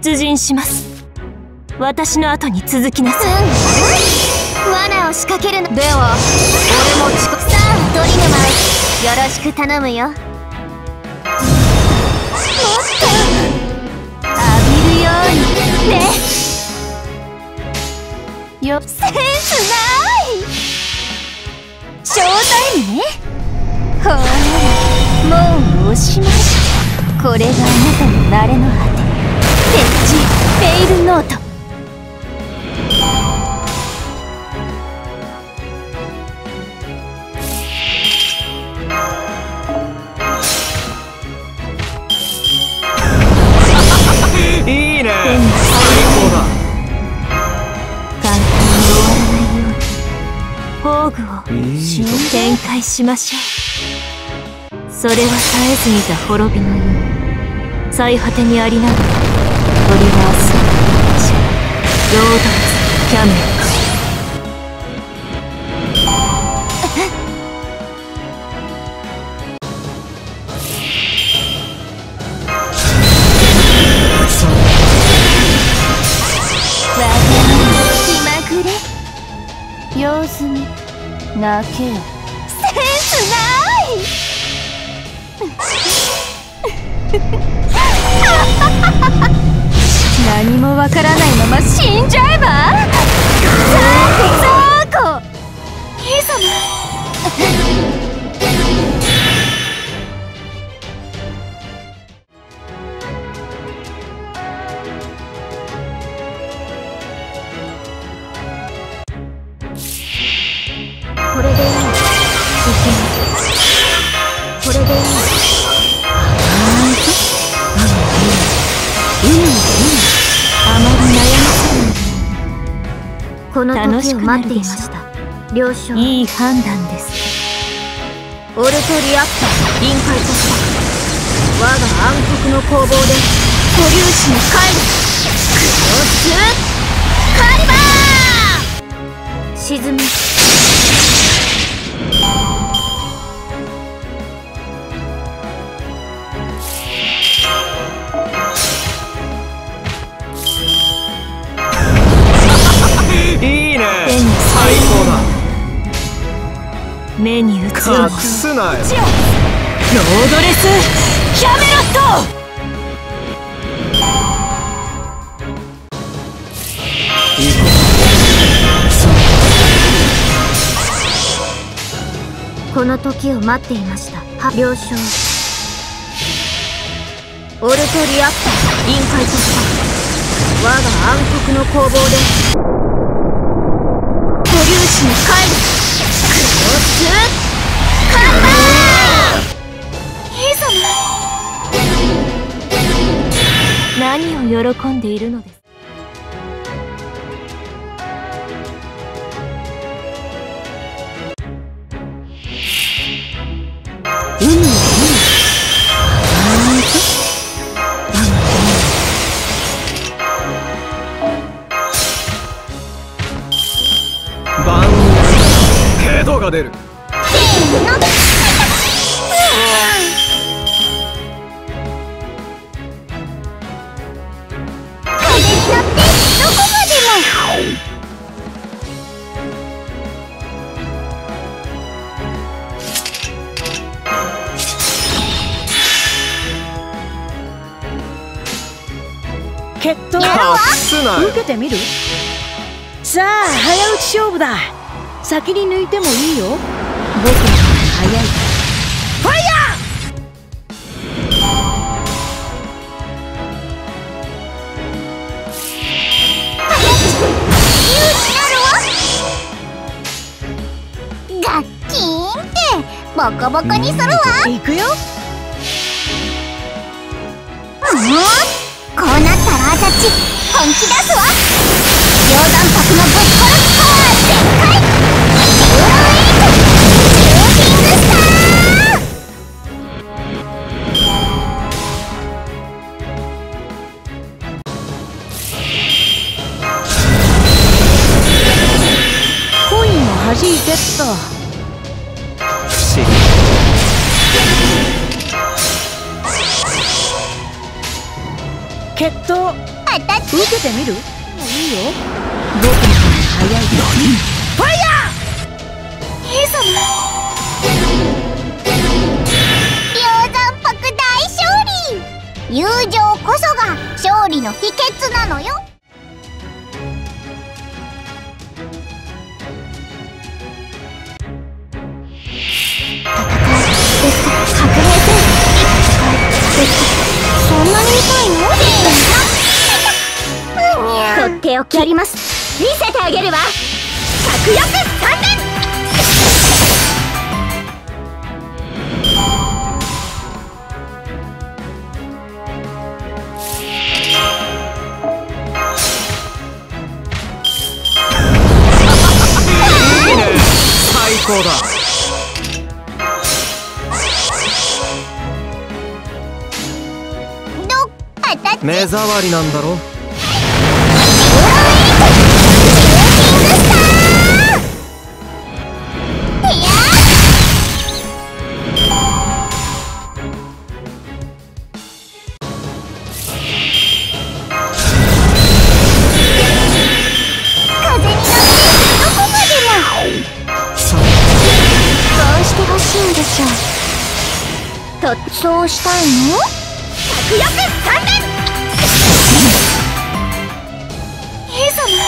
出陣します。私の後に続きなさい。 罠を仕掛けるのでは、俺もさあ鳥沼、よろしく頼むよ。もっと浴びるようにね。よ、センスない。ショータイムね。ほら、もうおしまい。これがあなたの慣れの果て。ペッチフェイルノート。 いいね、最高だ。 簡単に終わらないように宝具を展開しましょう。それは絶えず見た滅びの夢、最果てにありながらトリバースロードレスキャメル。 様子見泣けよ。センスない何もわからないまま死んじゃえば。ザーコ兄様。これでいい。これでいい。あまり悩ませない。この時を待っていました。了承。 いい判断です。 俺とリアクター臨界とした。我が暗黒の攻防で素粒子に帰る。クロスカリバー。沈む。 いいね、最高だ。 目に映る隠すなよ。 ロードレスキャメロット。 この時を待っていました。了承。俺とリアクター臨界とした。我が暗黒の攻防で素粒子に帰る。クロスカンバー。兄様、 何を喜んでいるのです。 ヘドが出る。 風に乗ってどこまでも。 決闘隠すなよ。 受けてみる？さあ早打ち勝負だ。先に抜いてもいいよ。僕の方が早い。ファイヤー。ガッキーンってボコボコにするわ。 行くよ。 こうなったらあたち本気出すわ。両断白のぶっ殺すパワー全開。シューティングスタコインを弾いてっと。 不思議。 決闘あ受けてみる？いいよ。僕の方が早い。何？ファイヤー！ イエス様。龍山泊大勝利。友情こそが勝利の秘訣なのよ。革命戦そんなに痛いの？とっておきやります。見せてあげるわ。着翼3連。 最高だ。目障りなんだろ。 そうしたいの？着翼3連。イエス様。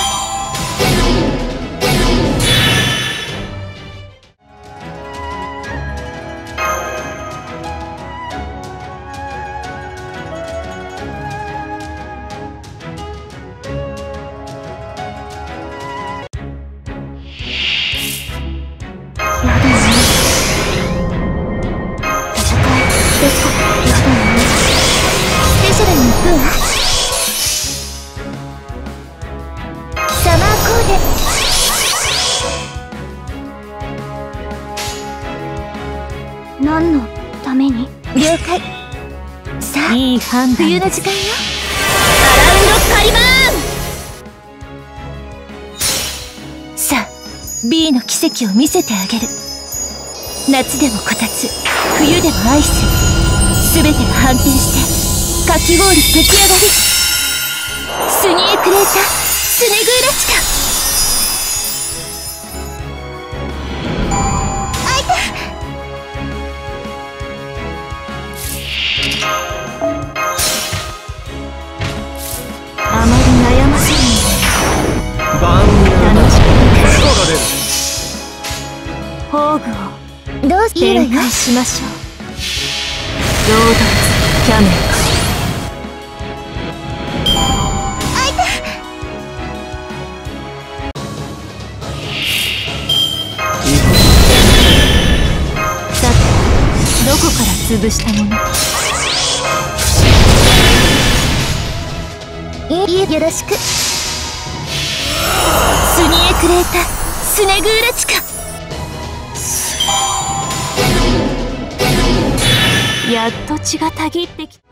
何のために？了解。さあ、いい判断。冬の時間よ。アラウンドカリバーン。さあ、B の奇跡を見せてあげる。夏でもこたつ、冬でもアイス、すべてが反転してかき氷出来上がり。スニエクレータースネグーラチカ。あまり悩ませない万有楽しくが出る。 宝具をどうする展開しましょう。ロードキャメル。さて、どこから潰したもの？ よろしく。スニエクレータスネグーラチカ。 やっと血がたぎってきた。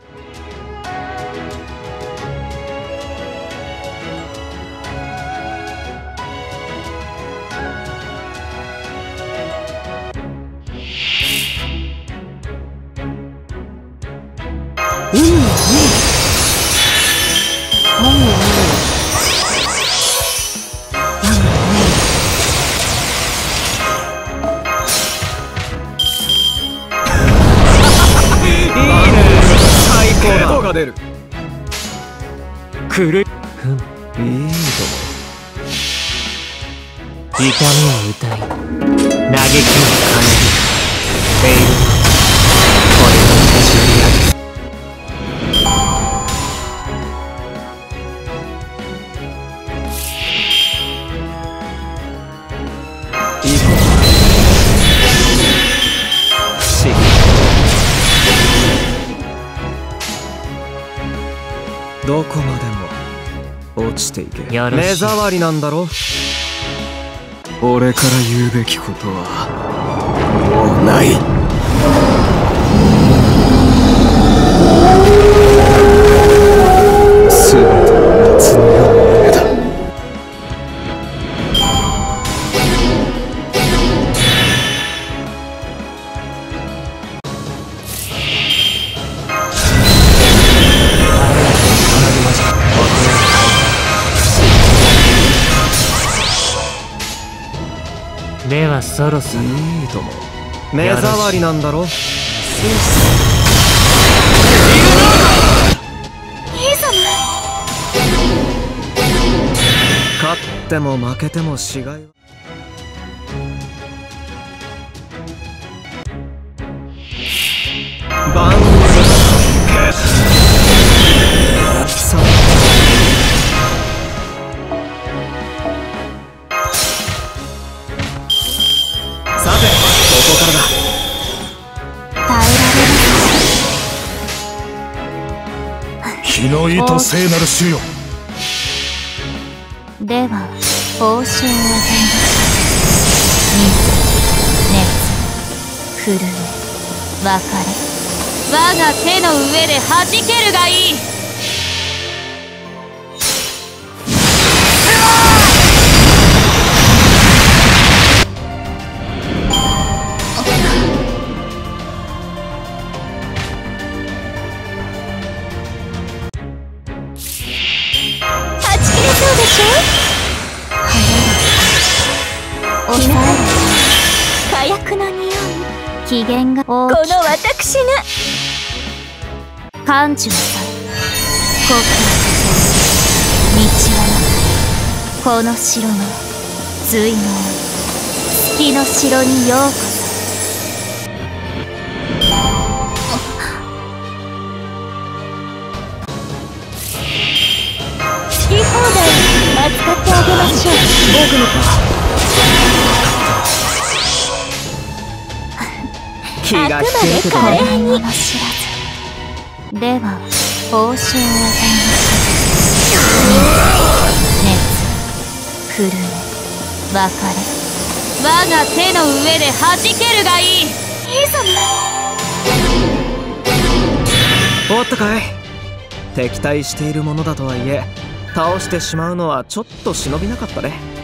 音が出る。くるい。いいとも。 痛みを歌い、嘆きを奏でる。フェイル。これが私のやる。 どこまでも落ちていけ。 よろしい。 目障りなんだろ。俺から言うべきことはもうない。全ては夏の夜の夢だ。 はそろそろいいとも。目障りなんだろ。勝っても負けても違いは。バンさて、ここからだ。 耐えられ日の意と聖なる主よ。 では報酬を与えましょう。水、熱、震え、別れ、我が手の上で弾けるがいい。はち切れそうでしょ。抑える火薬の匂い、機嫌が大きく、この私が感受なさい。故郷道はなく、この城の随能、月の城にようこそ。好き放題扱ってあげましょう。僕の気があくまで華麗に知らず。では報酬を与えましょう。熱、震え、別れ、我が手の上で弾けるがいい。いざおったかい。敵対しているものだとはいえ倒してしまうのはちょっと忍びなかったね。